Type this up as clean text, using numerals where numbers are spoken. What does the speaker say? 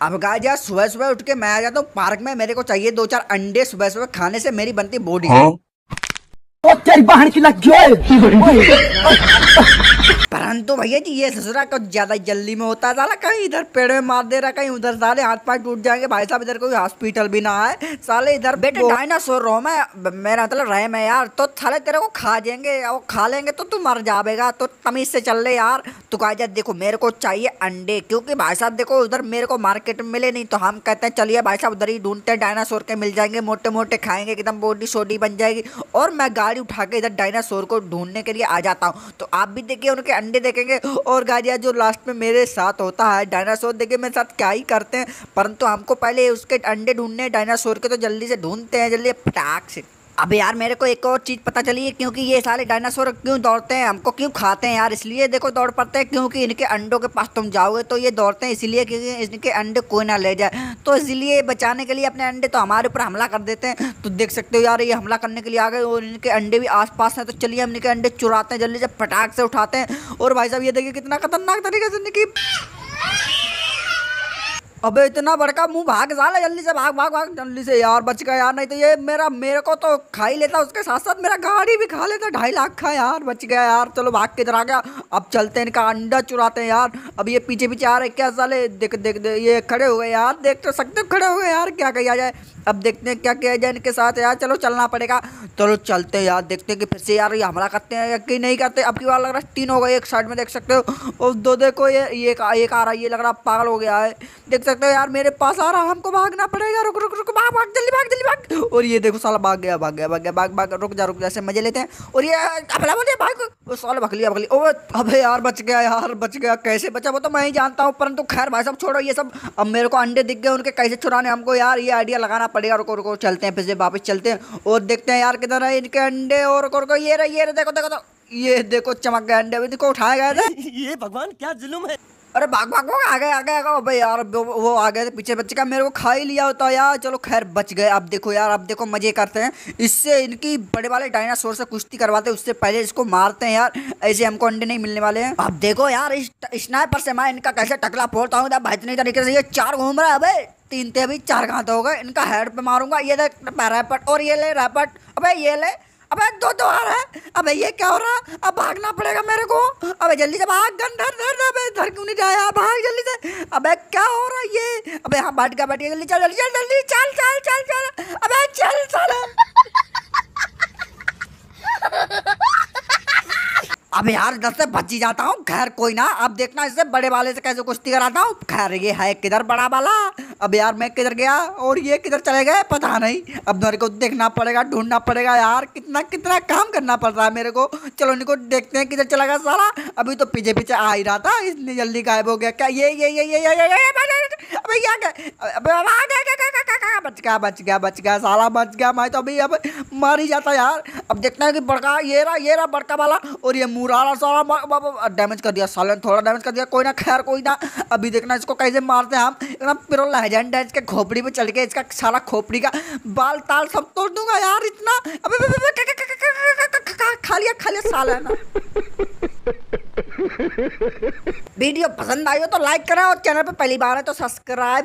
अब गाइस यार सुबह सुबह उठ के मैं आ जाता हूँ पार्क में। मेरे को चाहिए 2-4 अंडे। सुबह सुबह खाने से मेरी बनती बॉडी। ओ तेरी बहन की लग परंतु भैया जी ये ससुरा कुछ ज्यादा जल्दी में होता है। साला कहीं इधर पेड़ में मार दे रहा, कहीं उधर। साले हाथ पांव टूट जाएंगे भाई साहब। इधर कोई हॉस्पिटल भी ना है। साले इधर बेटे डायनासोर रो मैं मेरा मतलब रहे मैं यार। तो साले तेरे को खा जाएंगे और खा लेंगे तो तू मर जाएगा। तो तमीज से चल ले यार। तो कहा जाए देखो मेरे को चाहिए अंडे, क्योंकि भाई साहब देखो उधर मेरे को मार्केट में मिले नहीं। तो हम कहते हैं चलिए भाई साहब उधर ही ढूंढते हैं, डायनासोर के मिल जाएंगे। मोटे मोटे खाएंगे एकदम बॉडी सोडी बन जाएगी। और मैं गाड़ी उठा के इधर डायनासोर को ढूंढने के लिए आ जाता हूँ। तो आप भी देखिए उनके अंडे देखेंगे। और गाड़ियाँ जो लास्ट में मेरे साथ होता है डायनासोर देखिए मेरे साथ क्या ही करते हैं। परंतु हमको पहले उसके अंडे ढूंढने डायनासोर के। तो जल्दी से ढूंढते हैं जल्दी फटाक से। अब यार मेरे को एक और चीज़ पता चली है, क्योंकि ये सारे डायनासोर क्यों दौड़ते हैं, हमको क्यों खाते हैं यार। इसलिए देखो दौड़ पड़ते हैं क्योंकि इनके अंडों के पास तुम जाओगे तो ये दौड़ते हैं, इसलिए क्योंकि इनके अंडे कोई ना ले जाए। तो इसलिए बचाने के लिए अपने अंडे तो हमारे ऊपर हमला कर देते हैं। तो देख सकते हो यार ये हमला करने के लिए आ गए और इनके अंडे भी आसपास हैं। तो चलिए हम इनके अंडे चुराते हैं, जल्दी से फटाक से उठाते हैं। और भाई साहब ये देखिए कितना खतरनाक तरीके से इनकी। अबे इतना बड़का मुंह, भाग साला जल्दी से, भाग भाग भाग जल्दी से यार। बच गया यार, नहीं तो ये मेरे को तो खा ही लेता। उसके साथ साथ मेरा गाड़ी भी खा लेता। 2.5 लाख का यार। बच गया यार। चलो भाग के इधर आ गया। अब चलते हैं इनका अंडा चुराते हैं यार। अब ये पीछे पीछे आ रहे क्या साले। देख देख देख ये खड़े हो गए यार। देख तो सकते हो खड़े हो गए यार। क्या किया जाए अब देखते हैं क्या किया जाए इनके साथ यार। चलो चलना पड़ेगा। चलो चलते हैं यार, देखते हैं कि फिर से यार ये हमला करते हैं या कि नहीं करते। अब की बार लग रहा है 3 हो गए एक साइड में, देख सकते हो। और दो देखो ये एक आ रहा है, ये लग रहा पागल हो गया है। देख सकते हो यार मेरे पास आ रहा, हमको भागना पड़ेगा। रुक रुक रुक, भाग भाग जल्दी भाग जल्दी भाग। और ये देखो साला भाग गया भाग गया भाग गया, भाग भाग रुक जा ऐसे मजे लेते हैं। और ये भाग, वो साला भग लिया। ओ अबे यार बच गया यार, बच गया। कैसे बचा वो तो मैं ही जानता हूँ, परंतु खैर भाई साहब छोड़ो ये सब। अब मेरे को अंडे दिख गए उनके, कैसे छुड़ाने हमको यार, ये आइडिया लगाना पड़ेगा। रुको रुको चलते हैं फिर से वापस चलते हैं और देखते हैं यार किधर है इनके अंडे। और रुको ये रहे देखो देखो तो ये देखो चमक गए अंडे। अभी देखो उठाए गए थे। ये भगवान क्या जुल्म है। अरे भाग भाग भाग, आ गए आ गए भाई यार। वो आ गए थे पीछे, बच्चे का मेरे को खा ही लिया होता यार। चलो खैर बच गए। अब देखो यार, अब देखो मजे करते हैं इससे। इनकी बड़े वाले डायनासोर से कुश्ती करवाते हैं, उससे पहले इसको मारते हैं यार। ऐसे हमको अंडे नहीं मिलने वाले हैं। अब देखो यार इस स्नाइपर से मैं इनका कैसे टकला फोड़ता हूँ बेहतरीन तरीके से। ये 4 घूम रहा है। अबे 3 थे अभी, 4 कहाँ हो गए। इनका हेड पे मारूंगा। ये देख रैपट, और ये ले रैपट। अबे ये ले, अबे 2 आ रहा है। अबे ये क्या हो रहा। अब भागना पड़ेगा मेरे को। अबे जल्दी से भाग, गन धर धर। अबे धर क्यों नहीं जाया, भाग जल्दी से। अबे क्या हो रहा है ये। अबे हाँ बैठ गया जल्दी चल जल्दी चल जल्दी चल चल चल चल। अबे चल साला। अब यार इधर से बच ही जाता हूँ। खैर कोई ना, अब देखना इससे बड़े वाले से कैसे कुश्ती कराता हूँ। खैर ये है किधर बड़ा वाला। अब यार मैं किधर गया और ये किधर चले गए पता नहीं। अब मेरे को देखना पड़ेगा, ढूंढना पड़ेगा यार। कितना कितना काम करना पड़ रहा है मेरे को। चलो इनको देखते हैं किधर चला गया साला। अभी तो पीछे पीछे आ ही रहा था, इतनी जल्दी गायब हो गया क्या। ये अबे क्या बच गया साला बच गया। मैं तो अभी अब मार ही जाता यार। अब देखना है कि बड़का ये रहा बड़का वाला। और ये मुरारा साला डैमेज कर दिया साले, थोड़ा डैमेज कर दिया। कोई ना खैर कोई ना। अभी देखना इसको कैसे मारते हैं हम। एकदम प्रो लेजेंड है। इसके खोपड़ी पे चल के इसका सारा खोपड़ी का बाल ताल सब तोड़ दूंगा यार इतना। अबे खा लिया साला ना। वीडियो पसंद आई हो तो लाइक करें और चैनल पे पहली बार है तो सब्सक्राइब